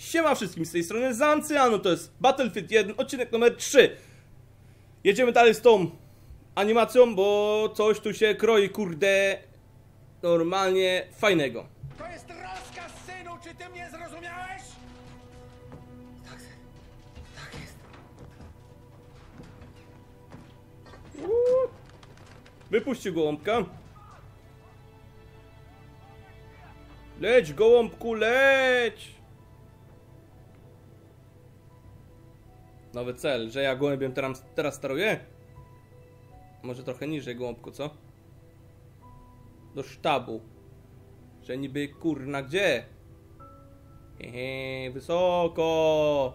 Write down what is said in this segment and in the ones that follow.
Siema wszystkim, z tej strony Zancjano, to jest Battlefield 1, odcinek numer 3. Jedziemy dalej z tą animacją, bo coś tu się kroi, kurde, normalnie fajnego. To jest rozkaz, synu, czy ty mnie zrozumiałeś? Tak jest. Wypuśćcie gołąbka. Leć, gołąbku, leć! Nowy cel, że ja gołębiem teraz steruję? Może trochę niżej, gołąbku, co? Do sztabu. Że niby kurna gdzie? Hehe, wysoko!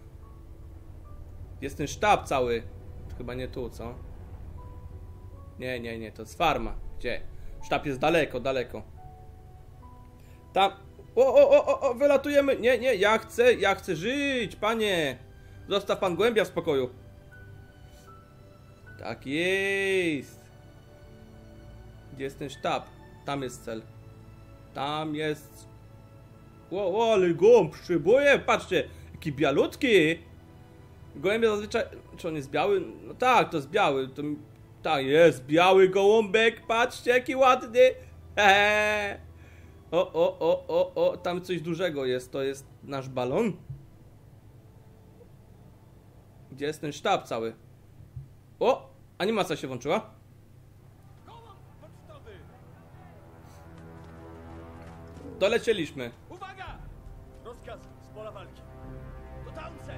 Jest ten sztab cały. Chyba nie tu, co? Nie, to jest farma. Gdzie? Sztab jest daleko, daleko. Tam. O, wylatujemy. Nie, ja chcę żyć, panie. Zostaw pan gołębia w spokoju. Tak jest. Gdzie jest ten sztab? Tam jest cel. Tam jest. Ale gołąb szybuje, patrzcie. Jaki bialutki. Gołębia zazwyczaj. Czy on jest biały? No tak, to jest biały. To... Tak, jest biały gołąbek. Patrzcie, jaki ładny. Hehe. Tam coś dużego jest. To jest nasz balon. Gdzie jest ten sztab cały? O! Animacja się włączyła. Dolecieliśmy. Uwaga! Rozkaz z pola walki. To tamce!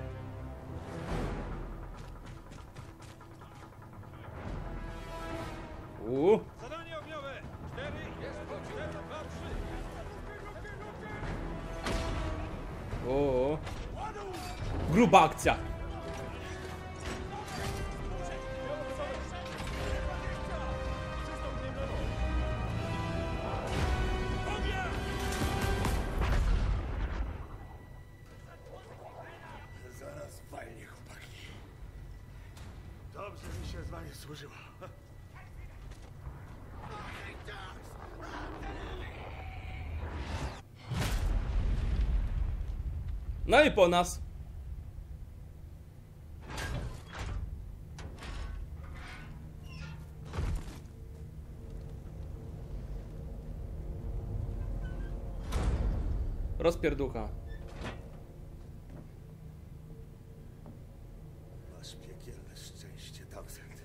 Zadanie ogniowe! 4, 2, 3. O! Gruba akcja. Zaraz walnie, chłopaki. Dobrze mi się z wami służyło. No i po nas. Rozpierducha. Masz piekielne szczęście, Townsend.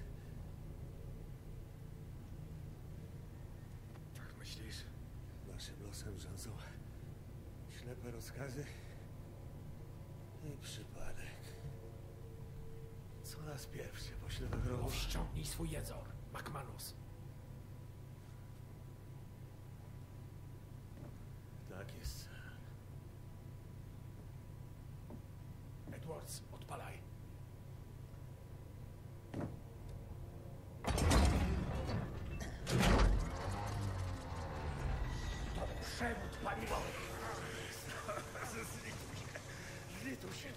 Tak myślisz? Naszym losem rządzą ślepe rozkazy i przypadek. Co nas pierwszy pośle do grobu? Powściągnij swój jęzor, McManus. Tak jest. Edwards, odpalaj. To przewód paliwowy. Zlituj się.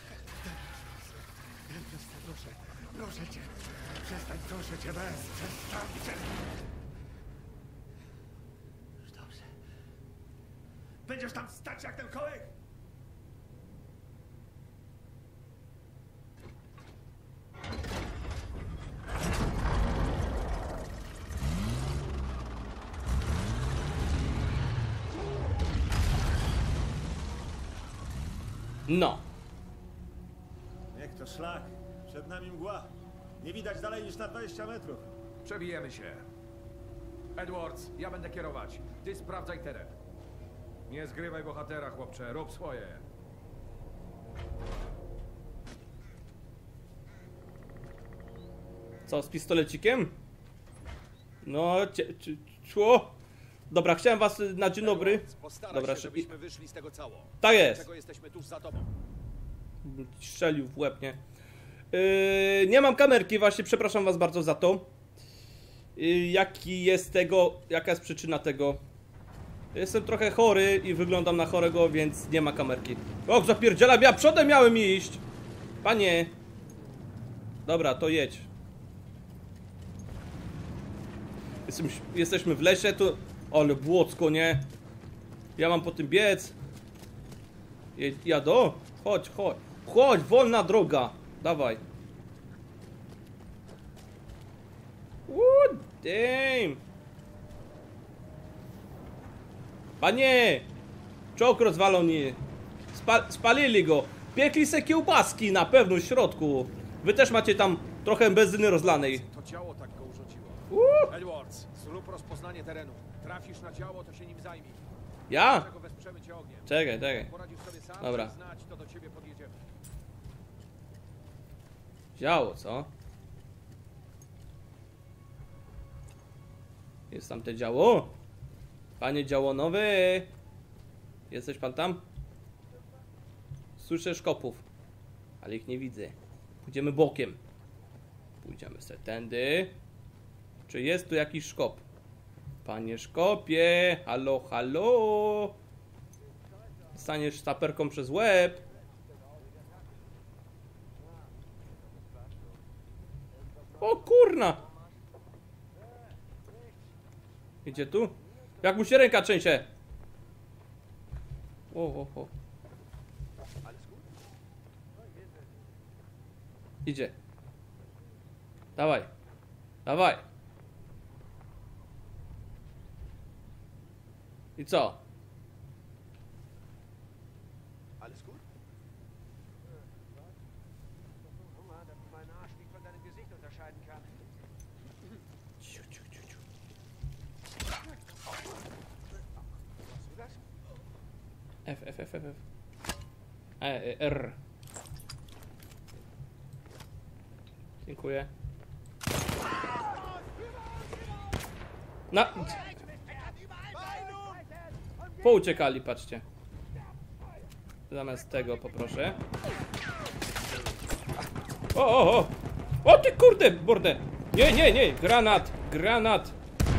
Proszę cię. Przestań, proszę cię, przestańcie. Już dobrze. Będziesz tam stać jak ten kołek? No. Niech to szlak. Przed nami mgła. Nie widać dalej niż na 20 metrów. Przebijemy się. Edwards, ja będę kierować. Ty sprawdzaj teren. Nie zgrywaj bohatera, chłopcze. Rób swoje. Co, z pistolecikiem? No, Dobra, chciałem was na dzień dobry. Dobra, się, żebyśmy wyszli z tego cało. Tak jest. Dlaczego jesteśmy tuż za tobą? Strzelił w łeb, nie? Nie mam kamerki, właśnie przepraszam was bardzo za to. Jaka jest przyczyna tego? Jestem trochę chory i wyglądam na chorego, więc nie ma kamerki. Och, zapierdzielam, ja przodem miałem iść! Panie! Dobra, to jedź. Jesteśmy w lesie, to... Ale błocko, nie? Ja mam po tym biec. Jadą? Chodź, chodź. Chodź, wolna droga. Dawaj. Damn. Panie! Czołg rozwalony. Spalili go. Piekli se kiełbaski na pewno w środku. Wy też macie tam trochę benzyny rozlanej. To ciało tak go urządziło. Edwards, zrób rozpoznanie terenu. Trafisz na ciało, to się nim zajmij. Ja? Dlatego wesprzemy cię ogniem. Czekaj. Poradzisz sobie sam, Dobra. daj znać, to do ciebie podjedziemy. Działo, co? Jest tam te działo? Panie działonowy! Jesteś pan tam? Słyszę szkopów, ale ich nie widzę. Pójdziemy bokiem. Pójdziemy se tędy. Czy jest tu jakiś szkop? Panie szkopie! Halo, halo! Staniesz saperką przez łeb. O kurna! Idzie tu? Jak mu się ręka trzęsie? O. Idzie. Dawaj. Dawaj. I co? Alles gut? Damit mein Arsch nicht von deinem Gesicht unterscheiden kann. Ciu. Hast du das? F. R. Dziękuję. Na... Pouciekali, patrzcie. Zamiast tego poproszę. O! O ty kurde, bordę! Nie! Granat!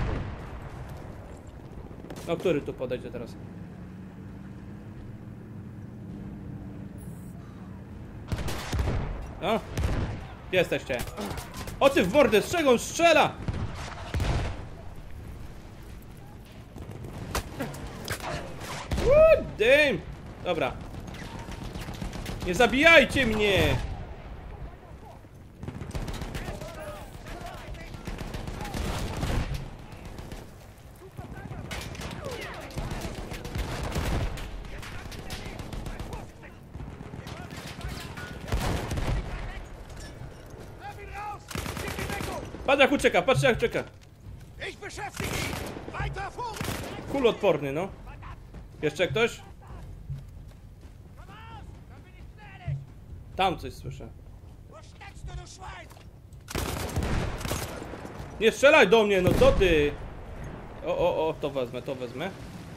No, który tu podejdzie teraz? No? Gdzie jesteście? O ty w mordę, z czego on strzela? Damn! Dobra. Nie zabijajcie mnie! Patrz jak ucieka, patrz jak ucieka. Ich beschäftige ihn! Weiter vor! Kulodporny, no. Jeszcze ktoś? Tam coś słyszę. Wo steckst du, du Schwein? Nie strzelaj do mnie, no co ty? O, to wezmę.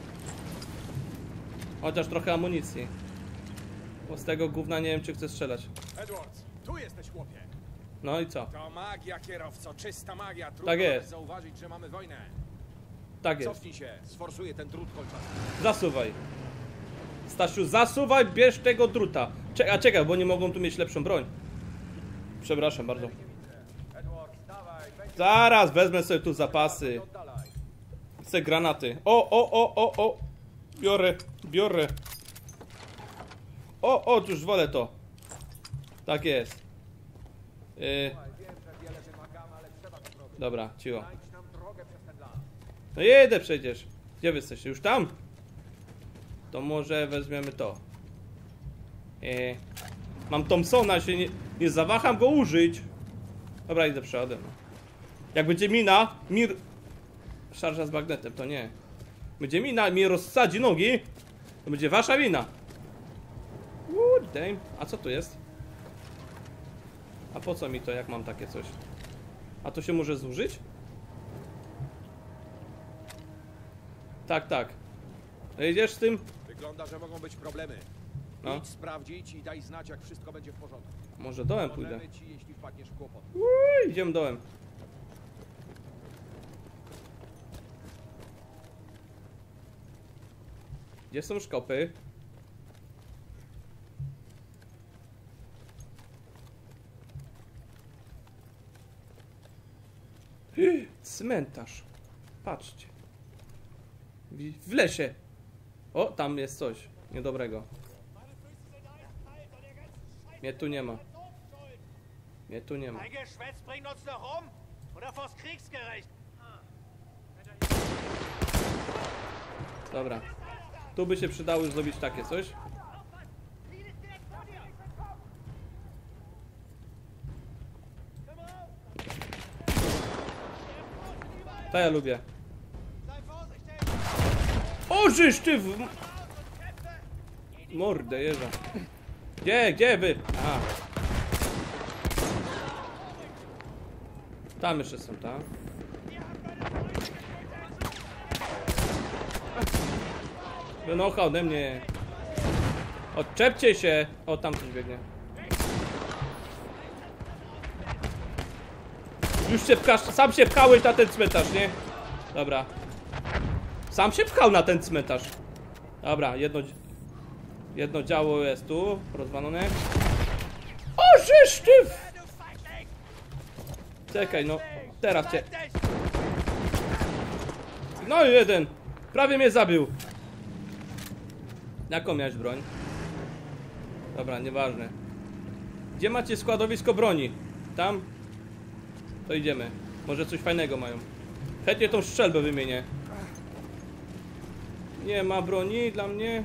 Chociaż trochę amunicji. Bo z tego gówna nie wiem, czy chcę strzelać. Edwards, tu jesteś, chłopie. No i co? To magia, kierowco, czysta magia. Trudno Tak jest. nawet zauważyć, że mamy wojnę. Tak jest. Cofnij się. Sforsuję ten drut kolczasty. Zasuwaj. Stasiu, zasuwaj, bierz tego druta. Czekaj, bo nie mogą tu mieć lepszą broń. Przepraszam bardzo. Edwards, dawaj, weź Zaraz wezmę sobie tu zapasy. oddalaj. Chcę granaty. O. Biorę. O, już wolę to. Tak jest. Wiem, że wiele wymagamy, ale trzeba to zrobić. Dobra, cicho. Znajdź nam drogę przez ten las. No jedę przecież. Gdzie wy jesteście? Już tam? To może weźmiemy to. Mam Thompsona, się nie zawaham go użyć. Dobra, idę przodem. Jak będzie mina, szarża z magnetem, to nie. Będzie mina, mi rozsadzi nogi, to będzie wasza wina. Damn. A co tu jest? A po co mi to, jak mam takie coś? A to się może zużyć? Tak. Jedziesz z tym? Wygląda, że mogą być problemy. No. Idź sprawdzić i daj znać, jak wszystko będzie w porządku. Może dołem pójdę. Pomożemy ci, jeśli wpadniesz w kłopot. Idziemy dołem. Gdzie są szkopy? Cmentarz. Patrzcie. W lesie. O, tam jest coś niedobrego. Mnie tu nie ma. Mnie tu nie ma. Dein Geschwätz bringt uns noch um oder vors Kriegsgericht. Dobra. Tu by się przydało już zrobić takie coś. To ja lubię. O, żeż ty w... Mordę jeża. Gdzie wy? Aha. Tam jeszcze są, tak? Wynocha ode mnie. Odczepcie się. O, tam coś biegnie. Już się pchasz, sam się pchałeś na ten cmentarz, nie? Dobra. Sam się pchał na ten cmentarz. Dobra, jedno działo jest tu, rozwalone. O, żeż ty! Czekaj, no, teraz cię. No i jeden. Prawie mnie zabił. Jaką miałeś broń? Dobra, nieważne. Gdzie macie składowisko broni? Tam? To idziemy. Może coś fajnego mają. Chętnie tą strzelbę wymienię. Nie ma broni dla mnie.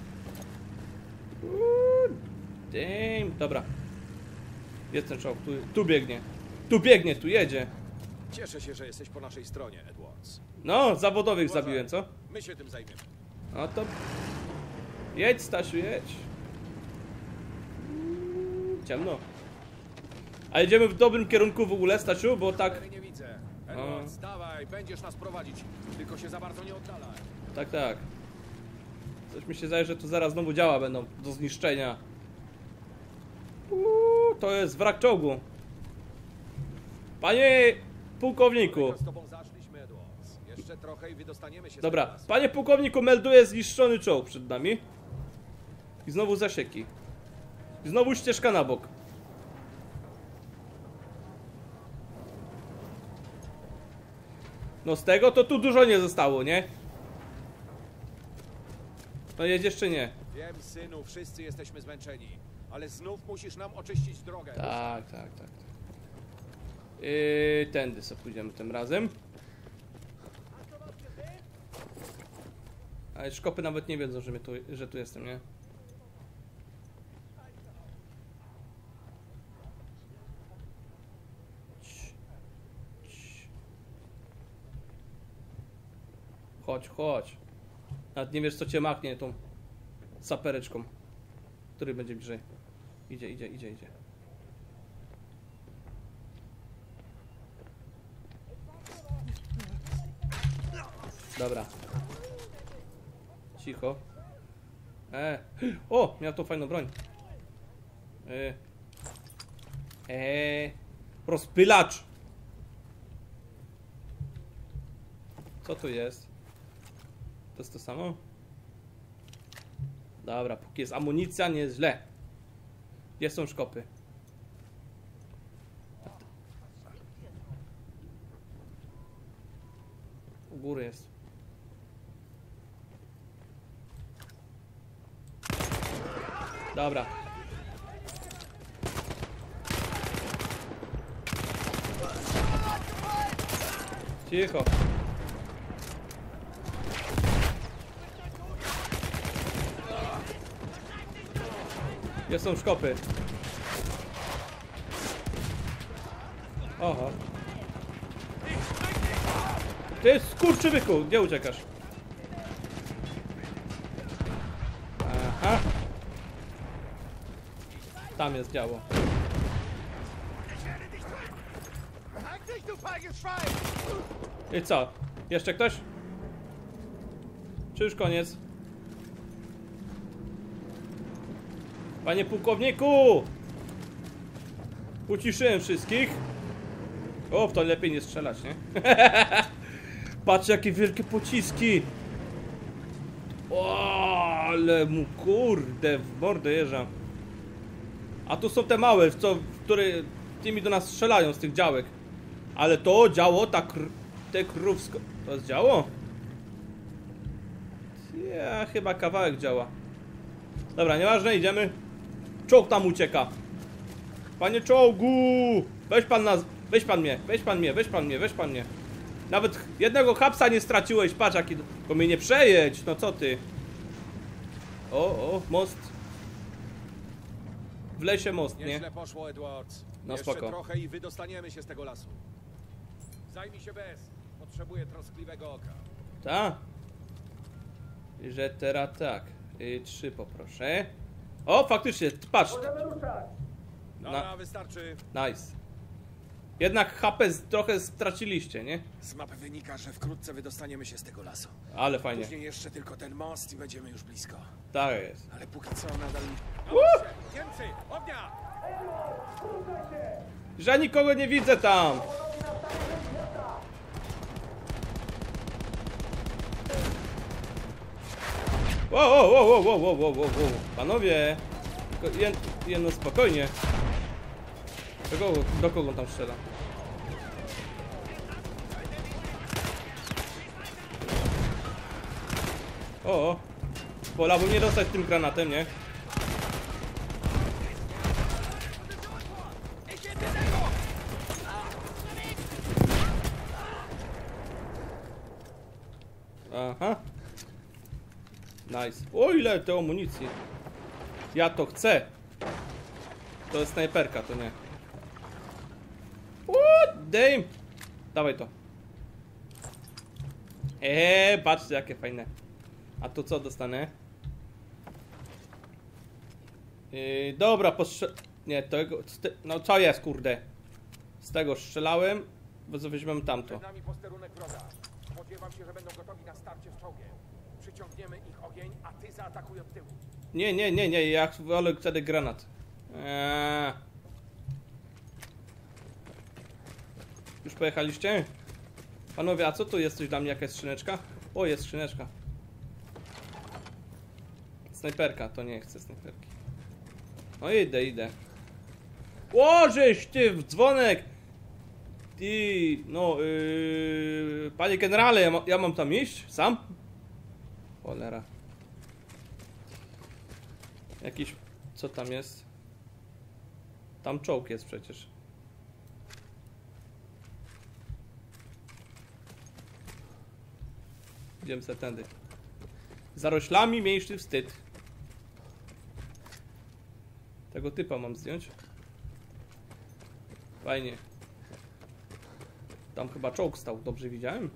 Damn. Dobra. Jest ten czołg. Tu biegnie. Tu biegnie, tu jedzie. Cieszę się, że jesteś po naszej stronie, Edwards. No, zawodowych zabiłem, co? My się tym zajmiemy. No to... Jedź, Stasiu, jedź. Ciemno. A jedziemy w dobrym kierunku w ogóle, Stasiu, bo tak... Nie widzę. Edwards, dawaj, będziesz nas prowadzić. Tylko się za bardzo nie oddalaj. Tak. Coś mi się zdaje, że tu zaraz znowu działa będą do zniszczenia. To jest wrak czołgu. Panie pułkowniku. Z tobą zaszliśmy, Edwards. Jeszcze trochę i wydostaniemy się Dobra, z tego lasu. panie pułkowniku, melduję zniszczony czołg przed nami. I znowu zasieki. I znowu ścieżka na bok. No z tego to tu dużo nie zostało, nie? No jedziesz czy nie? Wiem, synu, wszyscy jesteśmy zmęczeni. Ale znów musisz nam oczyścić drogę. Tak. Tędy sobie pójdziemy tym razem. Ale szkopy nawet nie wiedzą, że tu jestem, nie? Chodź. Nawet nie wiesz, co cię machnie tą sapereczką. Który będzie bliżej. Idzie. Dobra. Cicho. O! Miał tą fajną broń. Rozpylacz! Co tu jest? To jest to samo? Dobra, póki jest amunicja, nie jest źle. Gdzie są szkopy? U góry jest. Dobra. Cicho. Gdzie są szkopy? Oho. Ty skurczybyku, gdzie uciekasz? Aha. Tam jest działo. I co? Jeszcze ktoś? Czy już koniec? Panie pułkowniku! Uciszyłem wszystkich. O, w to lepiej nie strzelać, nie? Patrz, jakie wielkie pociski! O, ale mu kurde w mordę jeża. A tu są te małe, które tymi do nas strzelają z tych działek. Ale to działo, te krówsko... To jest działo? Ja chyba kawałek działa. Dobra, nieważne, idziemy. Czołg tam ucieka. Panie czołgu! Weź pan nas... Weź pan mnie, weź pan mnie, weź pan mnie, weź pan mnie. Nawet jednego hapsa nie straciłeś, patrz jaki... Bo mnie nie przejedź, no co ty? O, most. W lesie most, nie? Nieźle poszło, Edwards. No Jeszcze spoko. trochę i wydostaniemy się z tego lasu. Zajmij się bez. Potrzebuję troskliwego oka. Ta? Że teraz tak. 3 poproszę. O, faktycznie, patrz. Dobra, wystarczy. Nice. Jednak HP trochę straciliście, nie? Z mapy wynika, że wkrótce wydostaniemy się z tego lasu. Ale fajnie. Później jeszcze tylko ten most i będziemy już blisko. Tak jest. Ale póki co nadal... Niemcy! Ognia! Że nikogo nie widzę tam. Wow. Panowie. Jedno spokojnie. Do kogo tam strzela? O. Wolałbym nie dostać tym granatem, nie? Aha. Nice. O, ile te amunicji. Ja to chcę. To jest snajperka, to nie. What? Damn. Dawaj to. Patrzcie jakie fajne. A tu co dostanę? Dobra, nie, tego... No co jest, kurde? Z tego strzelałem. Bo co weźmiemy tamto. Przed nami posterunek wroga. Spodziewam się, że będą gotowi na starcie z czołgiem. Przyciągniemy ich ogień, a ty zaatakuj od tyłu. Nie, ja wolę wtedy granat. Już pojechaliście? Panowie, a co tu jest? Coś dla mnie, jakaś skrzyneczka? O, jest skrzyneczka. Snajperka, to nie chcę snajperki. No idę. Łożeś ty w dzwonek! No, panie generale, ja mam tam iść? Sam? Cholera. Jakiś... Co tam jest? Tam czołg jest przecież. Idziemy se tędy. Za roślami mniejszy wstyd. Tego typa mam zdjąć. Fajnie. Tam chyba czołg stał, dobrze widziałem?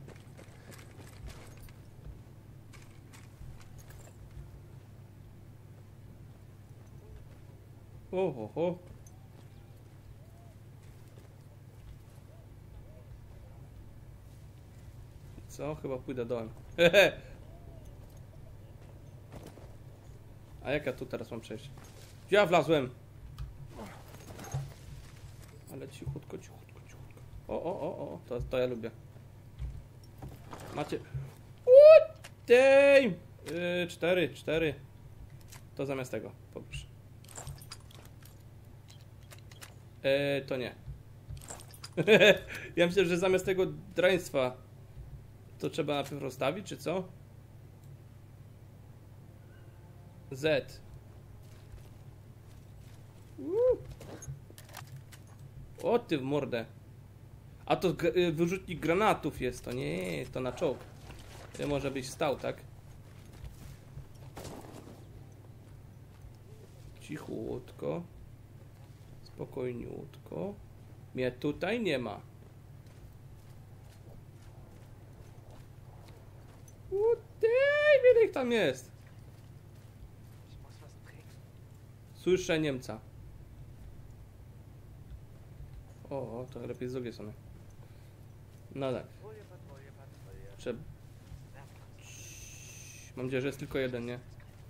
Oho. Co? Chyba pójdę dołem. A jak ja tu teraz mam przejść? Gdzie ja wlazłem? Ale cichutko. O, to ja lubię. Macie... What? Damn! 4. To zamiast tego, poproszę. To nie. Ja myślę, że zamiast tego draństwa to trzeba najpierw rozstawić, czy co? Z. O ty w mordę. A to wyrzutnik granatów jest, to nie, to na czołg. Może byś stał, tak? Cichutko. Spokojniutko. Mnie tutaj nie ma. Ile ich tam jest? Słyszę Niemca. O, to lepiej z drugiej strony. No tak. Mam nadzieję, że jest tylko jeden, nie?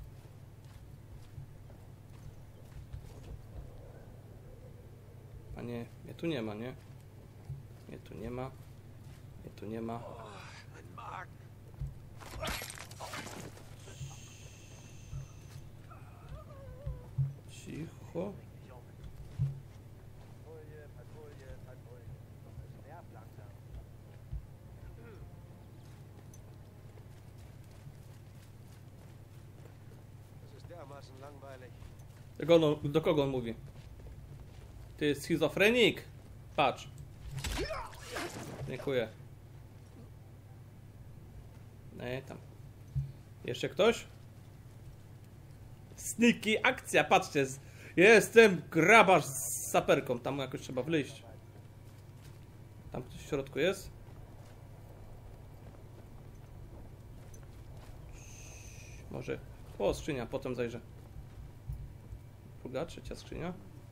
Panie, mnie tu nie ma, nie? Mnie tu nie ma. Mnie tu nie ma. Cicho. Das ist dermaßen langweilig. Do kogo on mówi? Ty jest schizofrenik. Patrz. Dziękuję. Nie, tam. Jeszcze ktoś? Sneaky akcja, patrzcie. Jestem grabarz z saperką. Tam jakoś trzeba wleźć. Tam ktoś w środku jest? Może. O, skrzynia, potem zajrzę. Druga, trzecia skrzynia.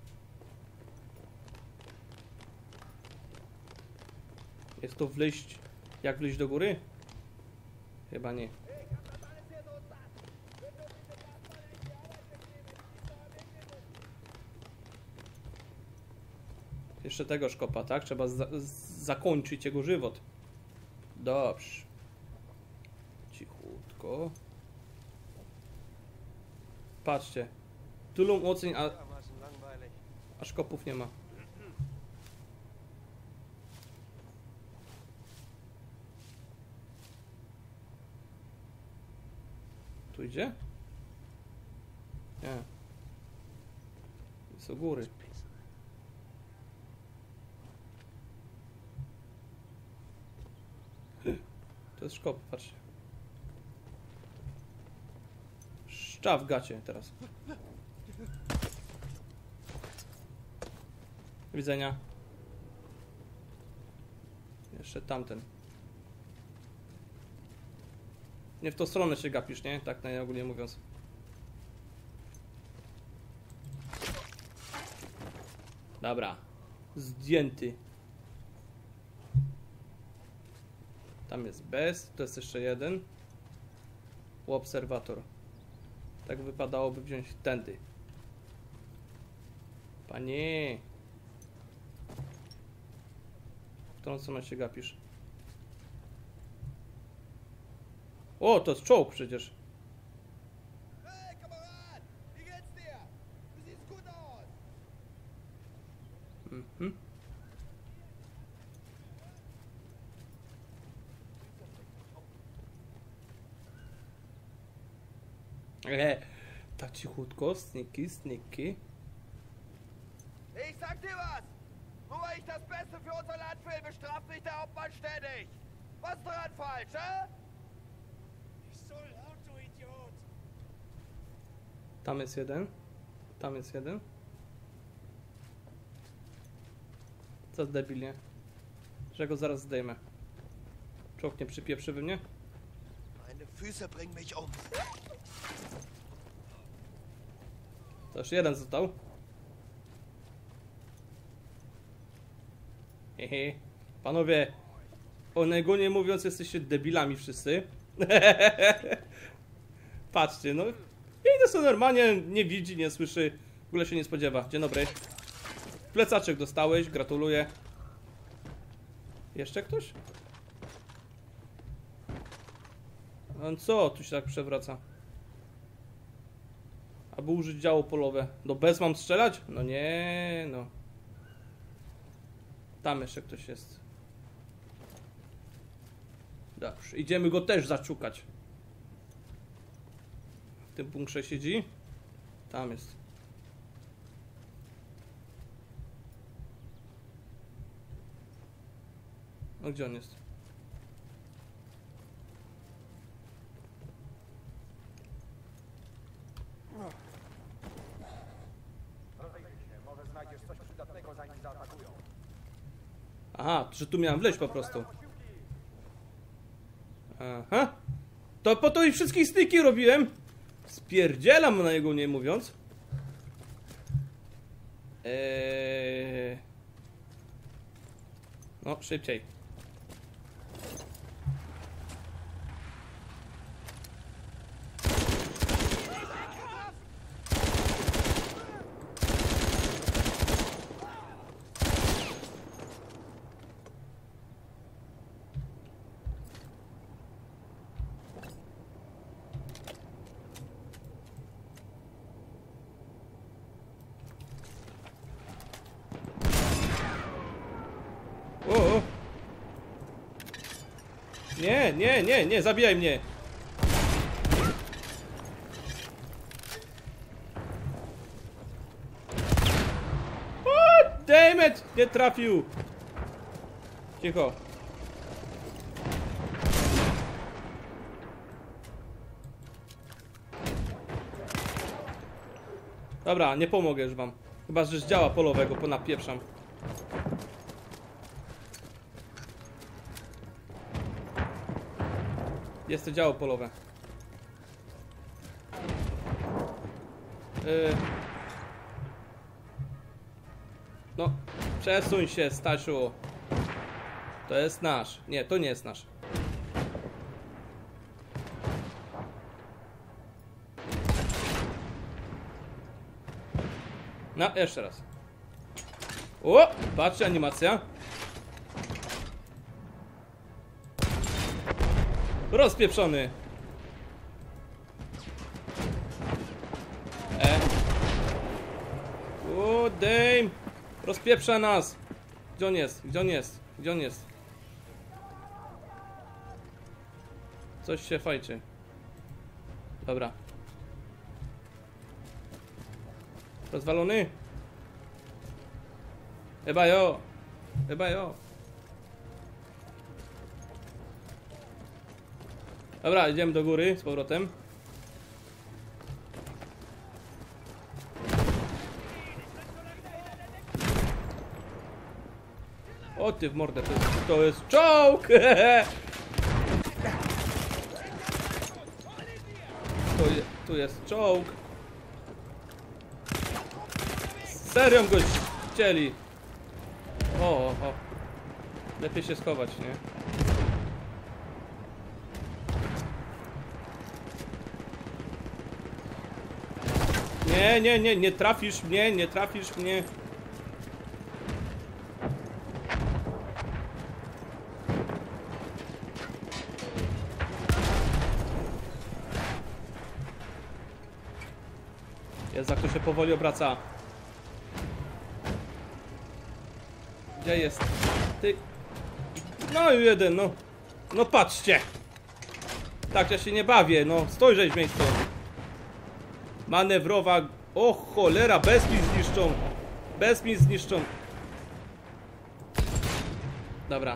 Jest to wleźć. Jak wleźć do góry? Chyba nie. Jeszcze tego szkopa, tak? Trzeba zakończyć jego żywot. Dobrze. Cichutko. Patrzcie. Tylu oceń, a szkopów nie ma. Tu idzie? Nie. Jest u góry. To jest szkop, patrzcie. Szczaw w gacie teraz. Do widzenia. Jeszcze tamten. Nie w tą stronę się gapisz, nie? Tak najogólniej mówiąc. Dobra. Zdjęty. Tam jest bez. To jest jeszcze jeden. Obserwator. Tak wypadałoby wziąć tędy. Panie. W którą stronę się gapisz? O, to jest czołg przecież. Hey, Kamerad! Wie geht's dir? Du siehst gut aus! Mhm. Tak cichutko, sneaky, sneaky. Ich sag dir was! Nur weil ich das Beste für unser Land will, bestraft mich der Hauptmann ständig! Was ist daran falsch, hä? Ich soll auch, du Idiot! Tam jest jeden. Tam jest jeden. Co debilnie. Że go zaraz zdejmę. Czołg nie przypieprzy we mnie. Meine Füße bringen mich um. To jeszcze jeden został. Hehe. Panowie, o najgólniej mówiąc, jesteście debilami wszyscy. Patrzcie, no. I to są normalnie, nie widzi, nie słyszy. W ogóle się nie spodziewa. Dzień dobry. Plecaczek dostałeś, gratuluję. Jeszcze ktoś? No co tu się tak przewraca? Aby użyć działo polowe. No bez mam strzelać? No nie, no. Tam jeszcze ktoś jest. Dobrze, idziemy go też zaczukać. W tym bunkrze siedzi. Tam jest. No gdzie on jest? Rozejrzyj się, może znajdziesz coś przydatnego, zanim zaatakują. Aha, że tu miałem wleźć po prostu. Aha. To po to i wszystkich styki robiłem. Spierdzielam na niego nie mówiąc. No, szybciej. O! Nie, nie, nie, nie, zabijaj mnie. damn it! Nie trafił! Cicho. Dobra, nie pomogę już wam. Chyba, że z działa polowego ponapieprzam. Jest to działo polowe. No, przesuń się, Stasiu. To jest nasz. Nie, to nie jest nasz. No, jeszcze raz. O, patrzcie, animacja. Rozpieprzony. O, damn. Rozpieprza nas. Gdzie on jest? Gdzie on jest? Gdzie on jest? Coś się fajczy. Dobra. Rozwalony? Chyba jo. Chyba jo. Dobra, idziemy do góry z powrotem. O ty w mordę, to jest czołg! Tu jest czołg. Serio go chcieli. O. Lepiej się schować, nie? Nie trafisz mnie, nie trafisz mnie. Jest, jak to się powoli obraca. Gdzie jest? Ty. No i jeden, no. No patrzcie. Tak, ja się nie bawię, no. Stoj, żeś w miejscu. Manewrowa. O cholera, bez mi zniszczą. Bez mi zniszczą. Dobra.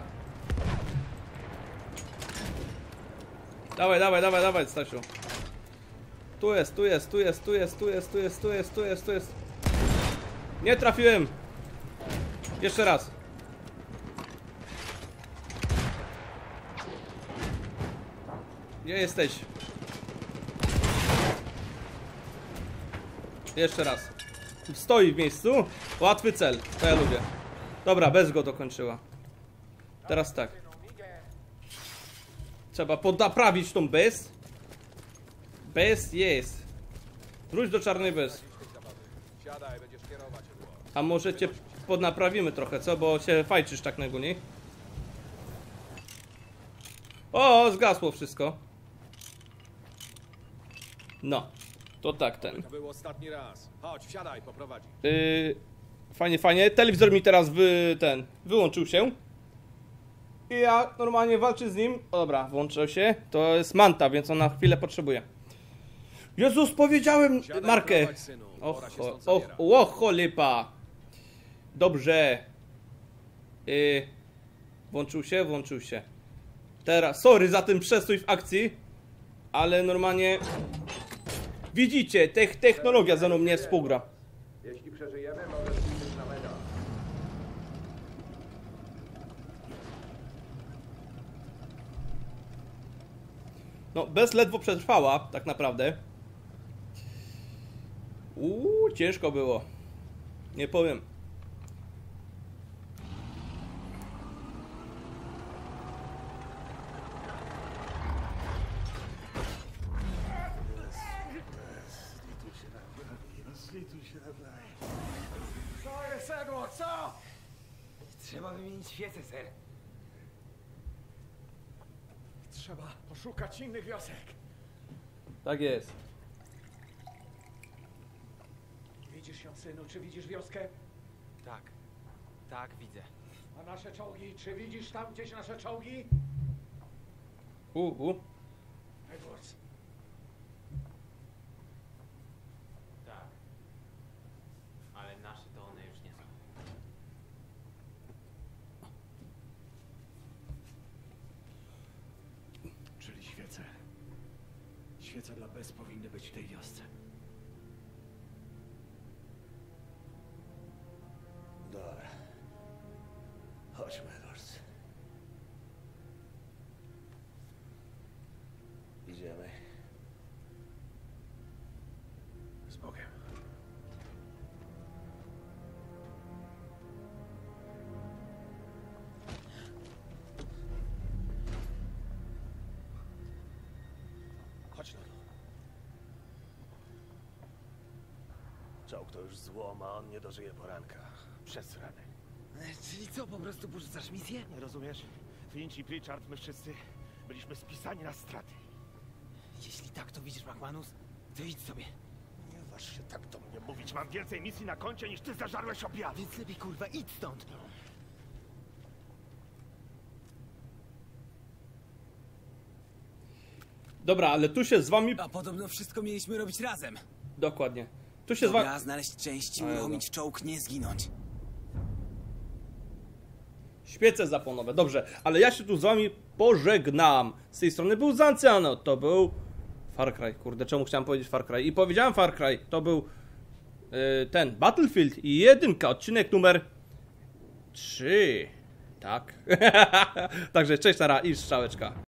Dawaj, Stasiu. Tu jest. Nie trafiłem. Jeszcze raz. Gdzie jesteś? Jeszcze raz. Stoi w miejscu. Łatwy cel. To ja lubię. Dobra, bez go dokończyła. Teraz tak. Trzeba naprawić tą bez. Bez jest. Wróć do czarnej bez. Siadaj, będziesz kierować. A może cię podnaprawimy trochę, co? Bo się fajczysz tak na górnie. O, zgasło wszystko. No. To tak ten. To był ostatni raz. Chodź, wsiadaj, poprowadzi. Fajnie. Telewizor mi teraz wyłączył się. I ja normalnie walczę z nim. O, dobra, włączył się. To jest Manta, więc on na chwilę potrzebuje. Jezus, powiedziałem markę. Cholipa. Dobrze. Włączył się. Teraz, sorry za ten przestój w akcji. Ale normalnie... Widzicie, technologia ze mną nie współgra. Jeśli przeżyjemy, możesz liczyć na medal. No, bez ledwo przetrwała, tak naprawdę. Ciężko było. Nie powiem. Co jest, Edward, co? Trzeba wymienić świecę, ser. Trzeba poszukać innych wiosek. Tak jest. Widzisz ją, synu? Czy widzisz wioskę? Tak, widzę. A nasze czołgi? Czy widzisz tam gdzieś nasze czołgi? Edwards. Tak. Ale nasze to one już nie są. świece dla bez powinny być w tej wiosce. Dobra. Chodźmy, Edwards. Idziemy. Z Bogiem. Chodź na dół. Czołg to już złom, a on nie dożyje poranka. Przesrany. Czyli co, po prostu porzucasz misję? Nie rozumiesz? Finch i Pritchard, my wszyscy byliśmy spisani na straty. Jeśli tak, to widzisz, McManus? To idź sobie. Nie waż się tak do mnie mówić. Mam więcej misji na koncie, niż ty zażarłeś obiadu. Więc lepiej, kurwa, idź stąd. Dobra, ale tu się z wami... A podobno wszystko mieliśmy robić razem. Dokładnie. Tu się z wami... Dobra, znaleźć części, A, uruchomić czołg, nie zginąć. Świece zapłonowe, dobrze, ale ja się tu z wami pożegnam. Z tej strony był Zancjano, to był Far Cry, kurde, czemu chciałem powiedzieć Far Cry? I powiedziałem Far Cry, to był ten Battlefield i 1, odcinek numer 3. Tak. Także cześć, nara i strzałeczka.